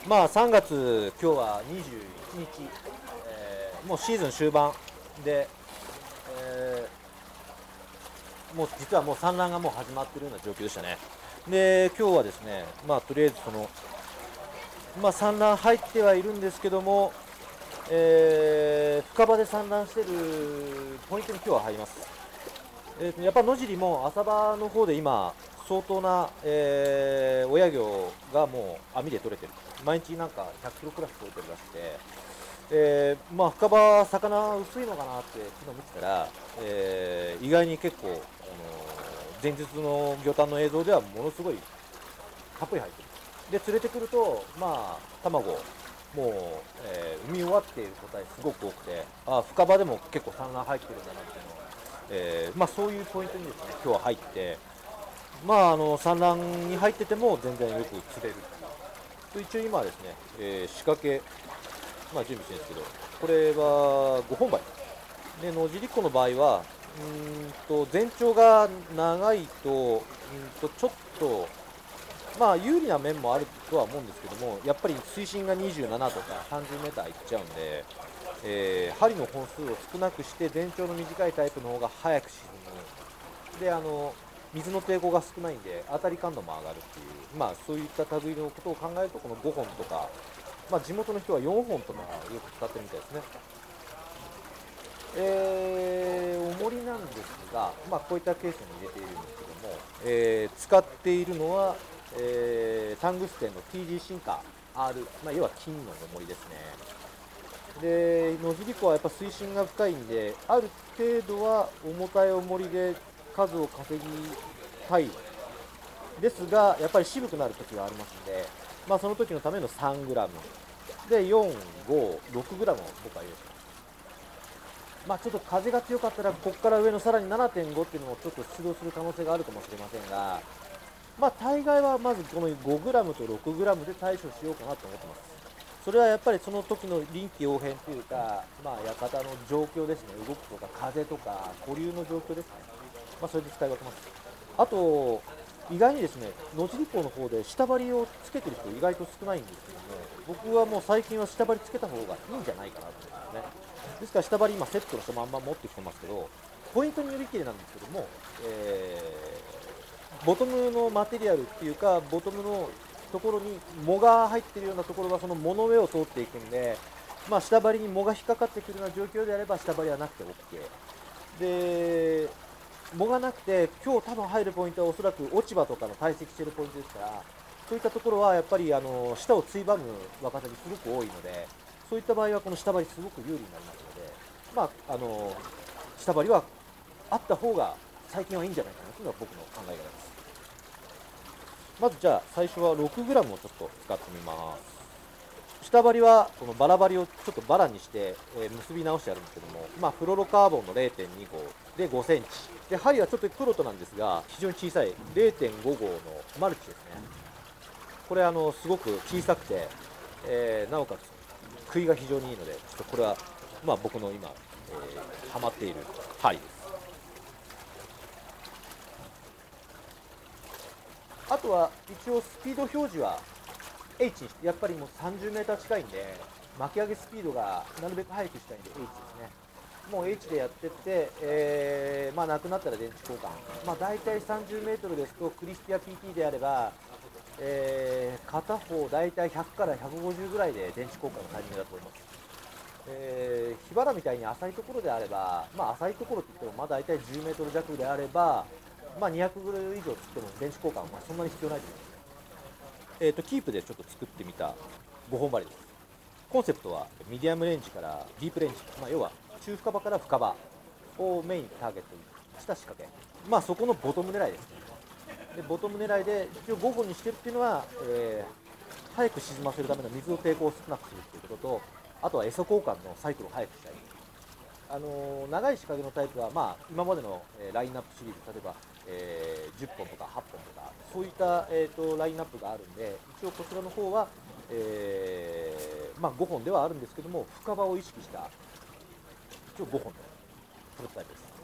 まあ3月、今日は21日、もうシーズン終盤で、もう実はもう産卵がもう始まっているような状況でしたね。で、今日はですね、まあとりあえず産卵入ってはいるんですけども、深場で産卵しているポイントに今日は入ります。やっぱ野尻も浅場の方で今、相当な、親魚がもう網で取れてる、毎日なんか100キロクラス取れてるらしくて、まあ、深場、魚薄いのかなって昨日見てたら、意外に結構、前日の魚探の映像ではものすごいたっぷり入ってる。で、連れてくると、まあ、卵、もう、産み終わっている個体すごく多くて、あ、深場でも結構産卵入ってるんだなっていうのを、まあ、そういうポイントにですね、今日は入って、まあ、産卵に入ってても全然よく釣れる。と一応今はですね、仕掛け、まあ、準備してるんですけど、これは5本針。で、野尻湖の場合は、全長が長いと、ちょっと、まあ、有利な面もあるとは思うんですけども、やっぱり水深が27とか30メーターいっちゃうんで、針の本数を少なくして、全長の短いタイプの方が早く沈む。で、水の抵抗が少ないんで、当たり感度も上がるっていう、まあ、そういった類のことを考えると、この5本とか、まあ、地元の人は4本とかよく使ってるみたいですね。重りなんですが、まあ、こういったケースに入れているんですけども、使っているのは、タングステンの TG シンカー R、まあ、要は金の重りですね。で、野尻湖はやっぱ水深が深いんで、ある程度は重たい重りで数を稼ぎたいですが、やっぱり渋くなるときがありますので、まあ、その時のための3グラムで4、5、6グラムを僕は用意します。まあ、ちょっと風が強かったら、ここから上のさらに7.5っていうのもちょっと出動する可能性があるかもしれませんが、まあ、大概はまずこの5グラムと6グラムで対処しようかなと思ってます。それはやっぱりその時の臨機応変というか、まあ、館の状況ですね、動くとか風とか固流の状況ですね、まあ、それで使い分けます。あと、意外にですね、野尻港の方で下張りをつけてる人、意外と少ないんですけども、僕はもう最近は下張りつけた方がいいんじゃないかなと思うんですね。ですから、下張り、今、セットのまんま持ってきてますけど、ポイントによりきりなんですけども、ボトムのマテリアルっていうか、ボトムのところに藻が入ってるようなところは、その藻の上を通っていくんで、まあ、下張りに藻が引っかかってくるような状況であれば、下張りはなくて OK。で、藻がなくて、今日多分入るポイントはおそらく落ち葉とかの堆積しているポイントですから、そういったところはやっぱり下をついばむワカサギすごく多いので、そういった場合はこの下張りすごく有利になりますので、まあ、下張りはあった方が最近はいいんじゃないかなというのが僕の考え方です。まずじゃあ最初は 6g をちょっと使ってみます。下張りはこのバラ張りをちょっとバラにして、結び直してあるんですけども、まあ、フロロカーボンの 0.2 号で5センチで、針はちょっとプロトなんですが非常に小さい 0.5 号のマルチですね。これすごく小さくて、なおかつ食いが非常にいいので、ちょっとこれはまあ僕の今、ハマっている針です。あとは一応スピード表示は H にして、やっぱりもう30メーター近いんで、巻き上げスピードがなるべく速くしたいんで H ですね。もう H でやってって、まあなくなったら電池交換。まあ大体30メートルですと、クリスピア PT であれば、片方大体100から150ぐらいで電池交換のタイミングだと思います。火原みたいに浅いところであれば、まあ浅いところって言っても、まあ大体10メートル弱であれば、まあ200グル以上つっても電池交換はまあそんなに必要ないと思います。キープでちょっと作ってみた5本針です。コンセプトはミディアムレンジからディープレンジ、まあ、要は中深場から深場をメインにターゲットにした仕掛け、まあ、そこのボトム狙いですね。でボトム狙いで一応5本にしてるっていうのは、早く沈ませるための水の抵抗を少なくするっていうことと、あとは餌交換のサイクルを早くしたい。長い仕掛けのタイプは、まあ、今までの、ラインナップシリーズ、例えば、10本とか8本とか、そういった、ラインナップがあるんで、一応こちらの方は、まあ、5本ではあるんですけども、深場を意識した、一応5本のプロトタイプです。